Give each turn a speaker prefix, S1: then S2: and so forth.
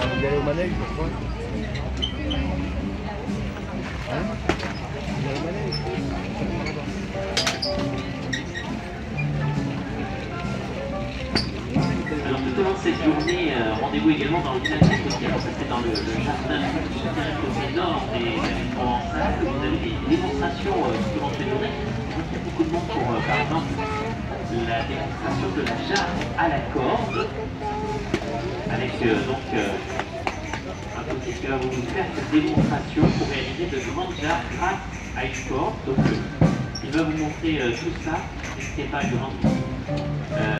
S1: Vous allez au manège, je crois. Hein? Vous allez au manège?
S2: Alors tout au long de cette journée, rendez-vous également dans le village social. Ça c'est dans le jardin côté nord des Provençales. Vous avez des démonstrations tout au long de cette journée. Je vois qu'il y a beaucoup de monde pour, par exemple, la démonstration de la jarre à la corde. Avec donc un petit qui va vous faire cette démonstration pour réaliser de grandes jarres grâce à une corde. Donc il va vous montrer tout ça. N'hésitez pas à lui rendre